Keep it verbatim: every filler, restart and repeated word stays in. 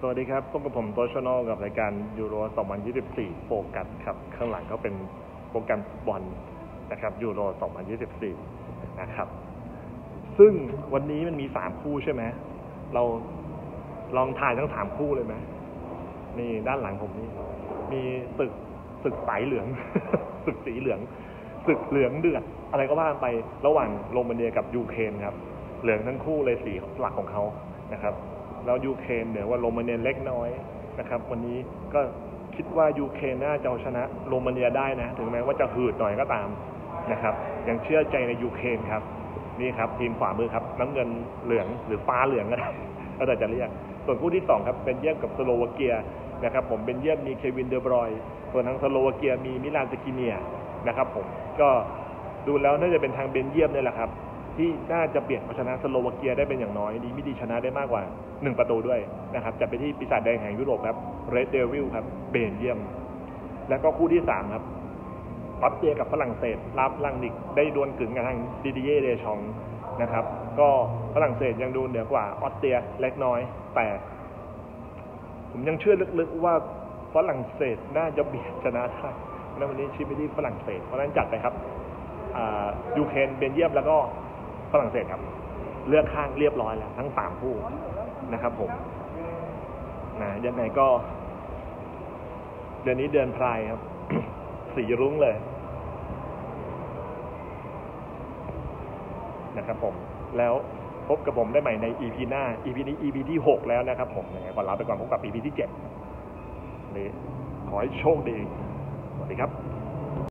สวัสดีครับพบกับผมโตชโนกับรายการยูโรสองพันยี่สิบสี่โฟกัสครับข้างหลังก็เป็นโปรแกรมฟุตบอลนะครับยูโรสองพันยี่สิบสี่นะครับซึ่งวันนี้มันมีสามคู่ใช่ไหมเราลองถ่ายทั้งสามคู่เลยไหมนี่ด้านหลังผมนี่มีศึกศึกสายเหลือง ศึกสีเหลืองศึกเหลืองเดือดอะไรก็ว่าไประหว่างโรมาเนียกับยูเครนครับเหลืองทั้งคู่เลยสีหลักของเขานะครับแล้วยูเครนเหนือกว่าโรมาเนียเล็กน้อยนะครับวันนี้ก็คิดว่ายูเครนน่าจะเอาชนะโรมาเนียได้นะถึงแม้ว่าจะหืดหน่อยก็ตามนะครับยังเชื่อใจในยูเครนครับนี่ครับทีมขวามือครับน้ำเงินเหลืองหรือฟ้าเหลืองก็ได้ก็แต่จะเรียกส่วนคู่ที่สองครับเป็นเยี่ยมกับสโลวาเกียนะครับผมเป็นเยี่ยมมีเควินเดอบรอยส่วนทางสโลวาเกียมีมิลานสกิเนียนะครับผมก็ดูแล้วน่าจะเป็นทางเบลเยียมนี่แหละครับที่น่าจะเปลี่ยนชนะสโลวาเกียได้เป็นอย่างน้อยดีไม่ดีชนะได้มากกว่าหนึ่งประตูด้วยนะครับจะไปที่ปีศาจแดงแห่งยุโรปครับเรดเดวิลครับเบลเยียมแล้วก็คู่ที่สามครับออสเตรียกับฝรั่งเศสรับลังนิกได้ดวลกึ่งกันทางดิดิเย่เดชองนะครับก็ฝรั่งเศสยังดูเหนือกว่าออสเตรียเล็กน้อยแต่ผมยังเชื่อลึกๆว่าฝรั่งเศสน่าจะเบียดชนะได้ในวันนี้ชี้ไปที่ฝรั่งเศสเพราะฉะนั้นจัดไปครับยูเครนเบลเยียมแล้วก็ฝรั่งเศสครับเลือกข้างเรียบร้อยแล้วทั้งสามคู่นะครับผมนะยังไงก็เดือนนี้เดือนพรายครับ สีรุ้งเลยนะครับผมแล้วพบกับผมได้ใหม่ใน อี พี หน้า อี พี นี้ อี พี ที่หกแล้วนะครับผมยังไงก่อนลาไปก่อนพบกับ อี พี ที่เจ็ดนี่ขอให้โชคดีสวัสดีครับ